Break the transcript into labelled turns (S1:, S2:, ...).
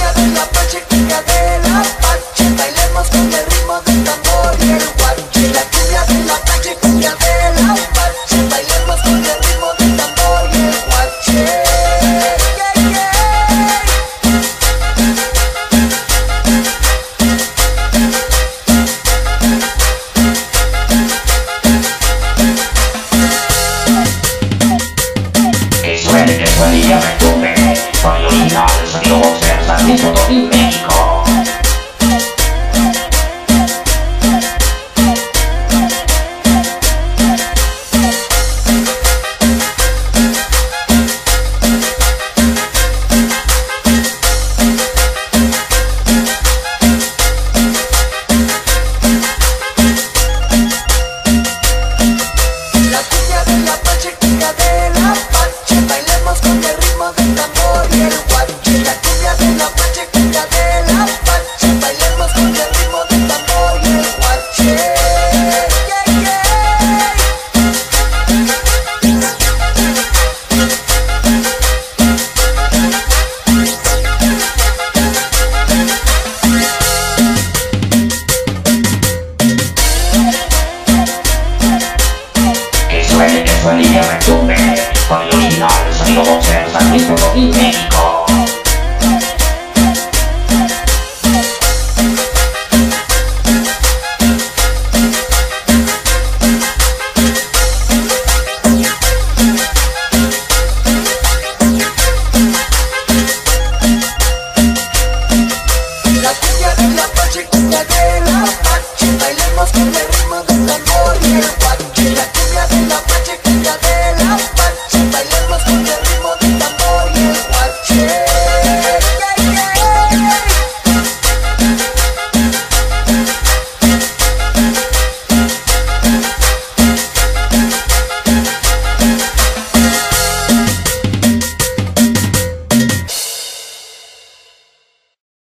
S1: cumbia de la Pache, cumbia de la Pache, bailemos con el ritmo del tambor y el guache. La cumbia de la Pache, cumbia de la Pache, bailemos con el ritmo del tambor y el guache.
S2: Que suene y ya retumbe, con el original sonido boxer, San Luis Potosí, México.
S1: La cumbia de la Pache, cumbia de la Pache, bailemos con el ritmo del tambor y el guache. La cumbia de la Pache, cumbia de la Pache, bailemos con el ritmo del tambor y el guache.
S2: Que suene y ya retumbe, con el original sonido boxer, San Luis Potosí, México.
S1: La cumbia de la Pache, cumbia de la Pache, bailemos con el